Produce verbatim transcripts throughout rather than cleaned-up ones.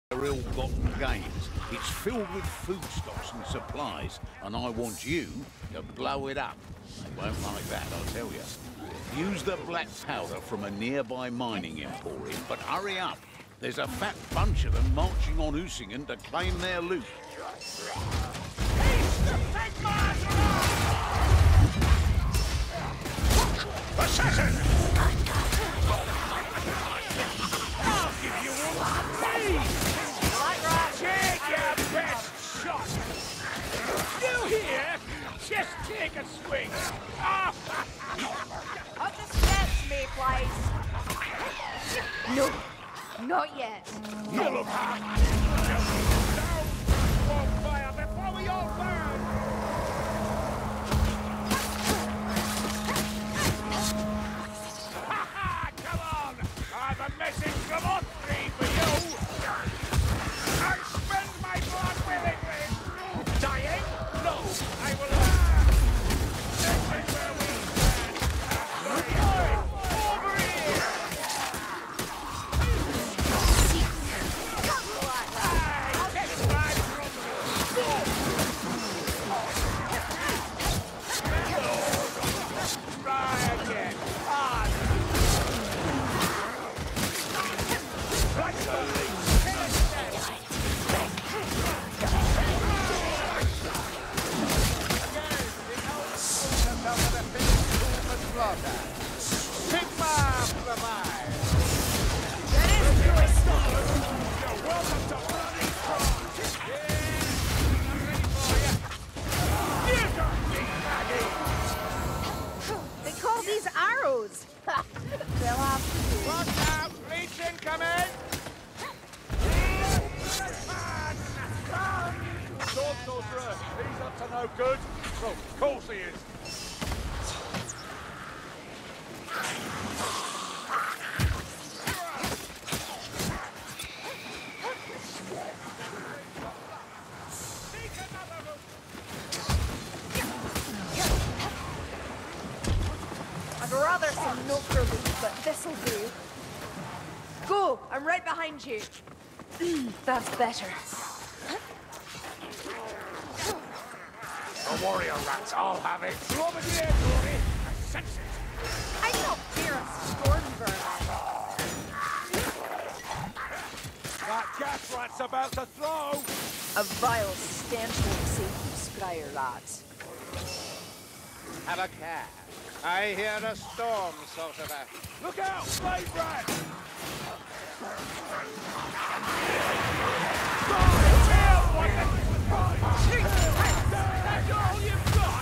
their ill-gotten gains. It's filled with foodstuffs and supplies, and I want you to blow it up. They won't like that, I'll tell you. Use the black powder from a nearby mining emporium, but hurry up. There's a fat bunch of them marching on Usingen to claim their loot. Assassin! I'll give you one. Like that. Take your best shot. You here? Just take a swing. Understands me, please. No, not yet. You look up. Down. Won't fire before we all burn. Come on! I've a message from Austria for you! I spend my blood willingly! Dying? No! I will... This is where we stand! Over here! I get right from... Try again! On! They call these arrows. They'll have to. Watch out! Reach incoming! Sword sorcerer! He's up to no good. Well, of course he is. I'd rather some milk relief, but this'll do. Go! I'm right behind you. That's better. The warrior rats, I'll have it. Over the air, Glory. I sense it. I don't fear a storm vermin. That gas rat's about to throw. A vile stench won't save you, Scryer lads. Have a care. I hear a storm, sorcerer. Look out, blade rat! That's all you've got!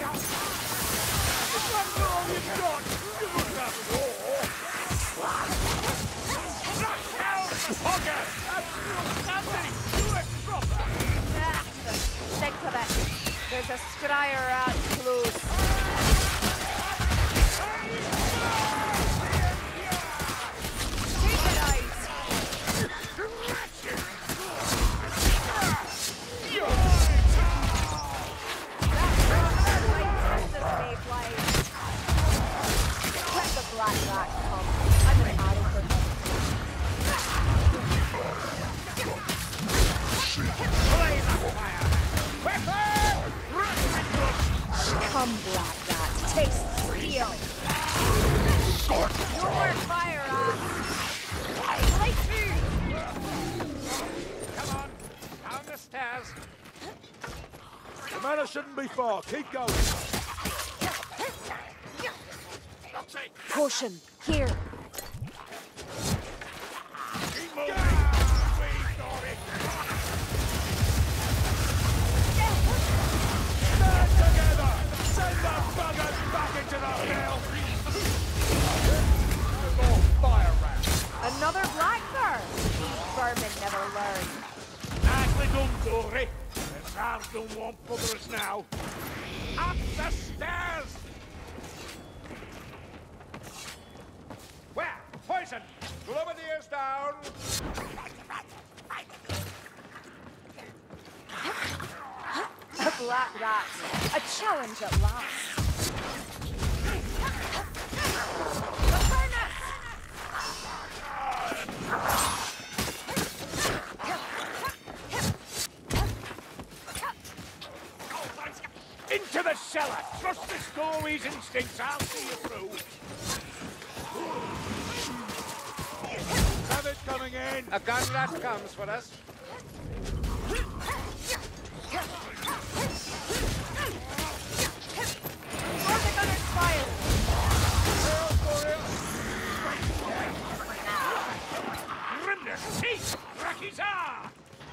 That's all you've got! Good enough war! Knock down! Hogger! Absolutely! Do it proper! Ah, stick to it. There's a Scryer rat close. Come, Black Rat, taste steel. No more fire on. Right through. Come on, down the stairs. The manor shouldn't be far. Keep going. Potion, here. Keep moving. Stand together. Send the buggers back into the hell. More fire rats. Another blackbird. Vermin never learn. Nicely done, Dory. The Zars don't want buggers now. Up the stairs. Where? Poison! Globadiers down! A black rat. A challenge at last. The furnace! the cellar. Trust the Story's instincts. I'll see you through. Savage coming in. A gun rat comes for us. More the gunner's fire. Grimness, teeth, Rakizar!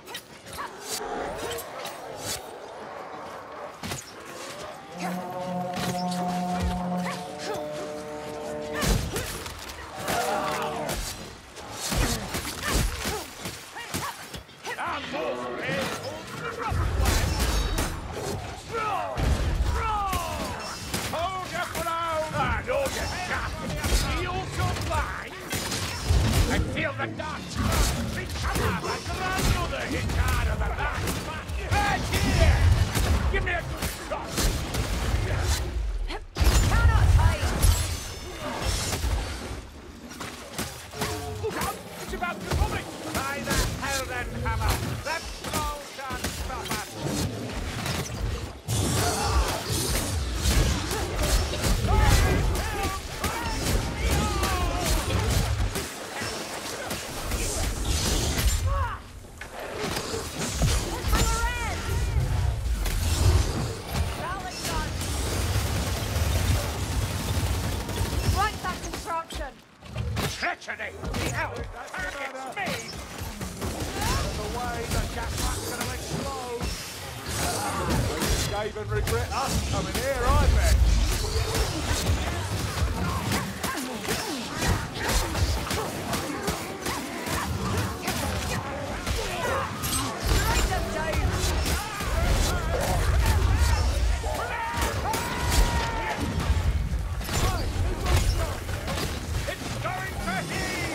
I feel the dots. Come on, my grandmother hit hard of the back. Right here! Give me a good shot. Cannot hide. Look out! It's about to come in. By the hell then, hammer! That troll can't stop us! Treachery! The hell! Target's me! The way the gas gonna explode! Gabe and regret us coming here, I bet. Strike them down. It's going to heat!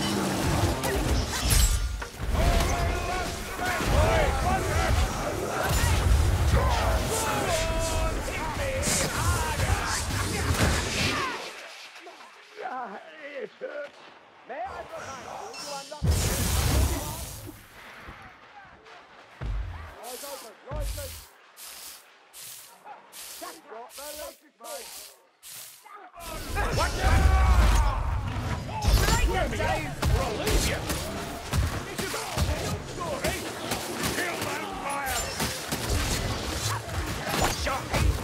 May I remind you to unlock eyes open, right leg. That's got the legs, mate. What the? Strike them down. We'll leave you! This is our real story! Kill that fire! What's your hate?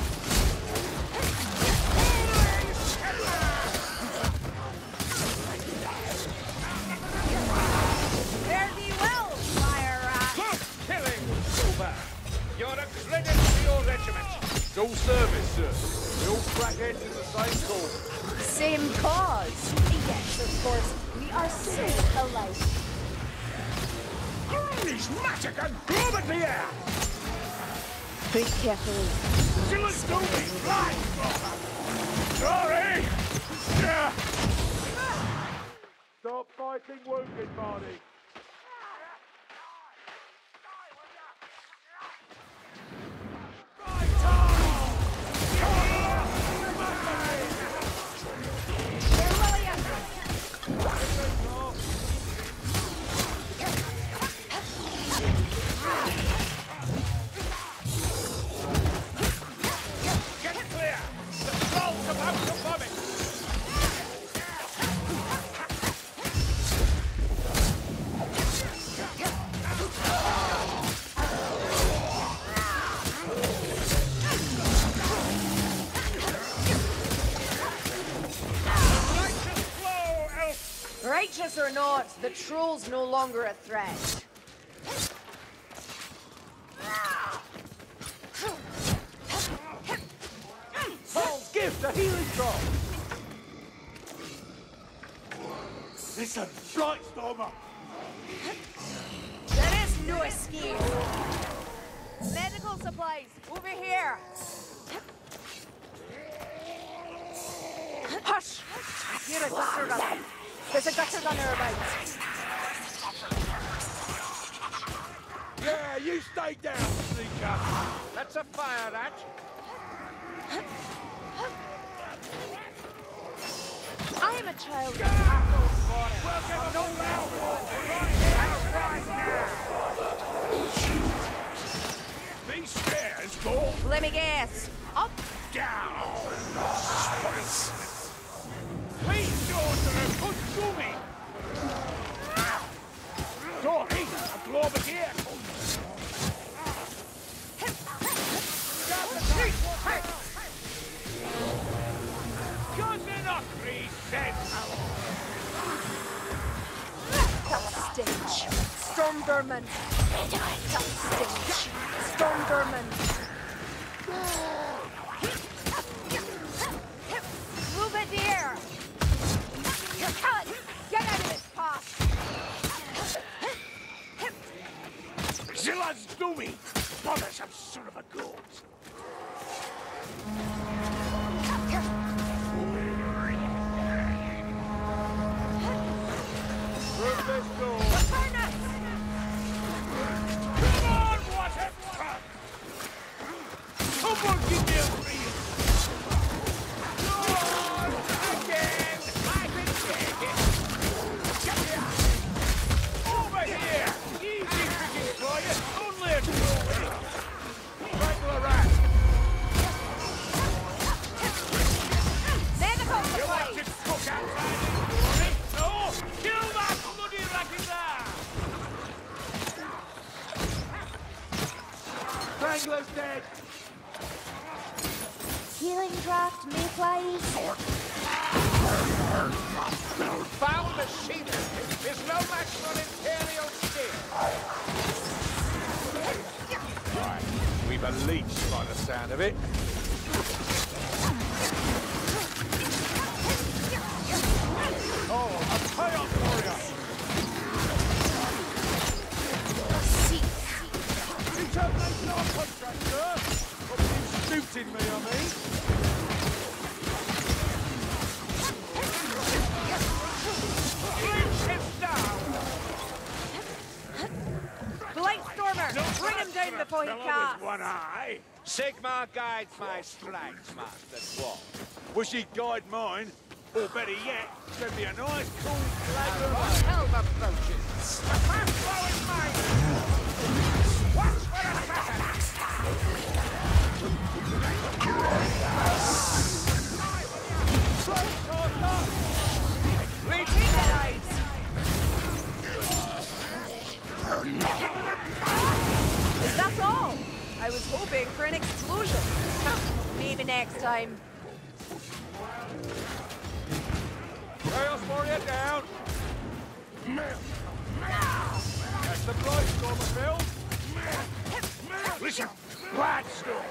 Fare thee well, fire rat. Good killing, Silver! You're a credit to your regiment! Dual service, sir. We all crackheads in the same cause. Same cause. Yes, of course. We are so alike. Grunny's massacre! Blow at the air! Think carefully. Still a stupid fly! Sorry! Yeah. Stop fighting wounded, Marty. Get clear! The troll's about to vomit! Righteous flow, elf! Righteous or not, the troll's no longer a threat. Paul's gift, a healing drop. Listen, Blightstormer. There is no escape. Medical supplies, over here. Hush! You're a gutter gunner. There's a gutter gunner about. Yeah, you stay down, sneaker. That's a fire rat. I am a child of Athel's water. We'll get them all out! Right now! These stairs go... Let me guess. Stormderman. Stormderman. Move it here. Cut! Get out of this path. Zilla's doomy! Bothersome son of a goat! Through this door. Burn us! Come on, what a truck! Someone give me a real! Go on! Again! I can take it! Get here! Over here! Easy picking for you! Only a throwaway! Wrangle a rat! Medical You want supplies! to cook outside this glory? No! Kill that bloody rat in there! Strangler's dead. Healing draft, mayflies. Foul machinery is no match for Imperial steel. Right. We've a leech by the sound of it. Oh, a payoff warrior! Determination our contract, sir! What are you shooting me, I mean? Lynch him down! Blightstormer! Bring him down before he Fellow casts! with one eye! Sigmar guides my strikes, Master Dwarf. Wish he'd guide mine. Or better yet, send me a nice cool flag of Helm approaches. The fast flow is mine! Watch for attack! Retreat, guys! Is that all? I was hoping for an explosion. Maybe next time. Chaos warrior down! That's the Blightstormer, Phil! Listen, Gladstone!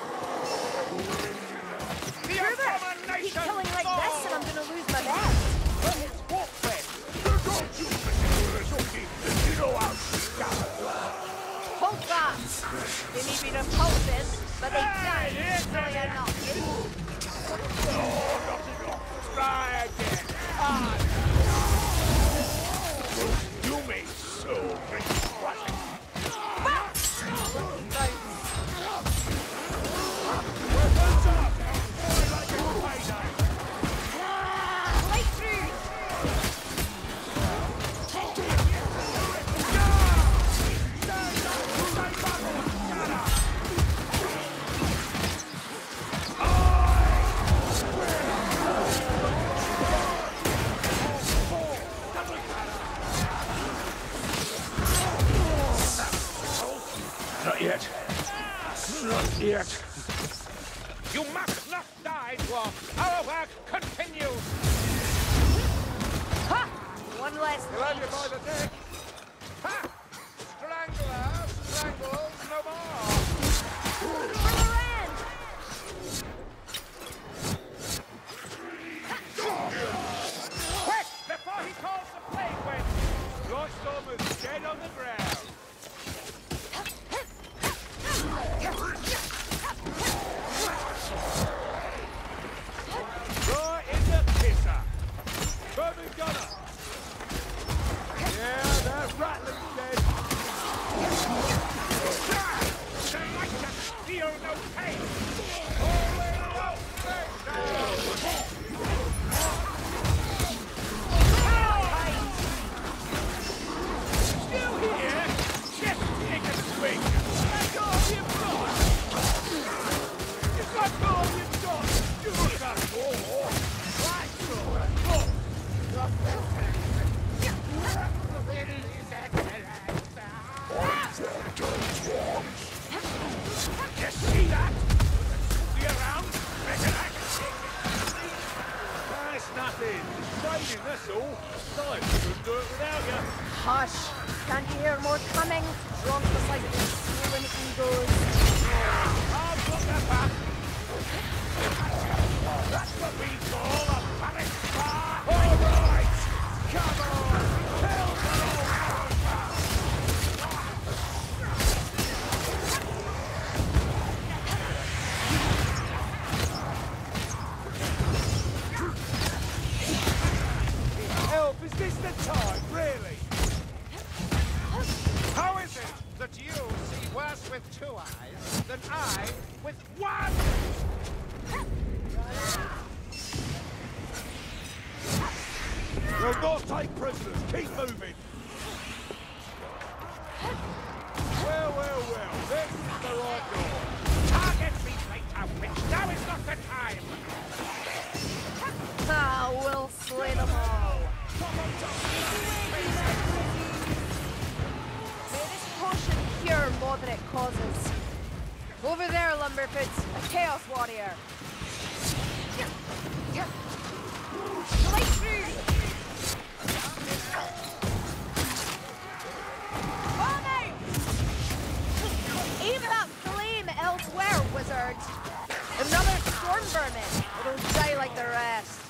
The Gruber, keep abomination killing like falls! this and I'm gonna lose my bet. Walk then! Don't you you know how to Hold fast! They may be repulsive, but they die easily enough. try again! Ah, you may so drink crushing! Weapons up! Boy like a payday! Light through! Not yet. Not yet. You must not die, Dwarf. Our work continues. Ha! One less He'll have you by leech. the neck! Ha! Strangler strangles no more. For the land! Quick! Before he calls the plague wind! Blightstormer's dead on the ground! Right in the kisser! Bourbon gunner! Yeah, that rattling's dead! They like to feel no pain! Still here? Can't you hear more coming? Drunk beside these swollen egos. I'll put that back. That's what we call a panic spark. All right, come on, kill the old help, is this the time, really? How is it that you see worse with two eyes than I with one? We'll not take prisoners. Keep moving. Well, well, well, this is the right door. Target me later, bitch. Now is not the time. Ah, we'll slay them all. May this potion cure more than it causes. Over there, Lumberfoots, a Chaos Warrior. Right through! On out! Aim that flame elsewhere, wizard! Another storm vermin! It'll die like the rest.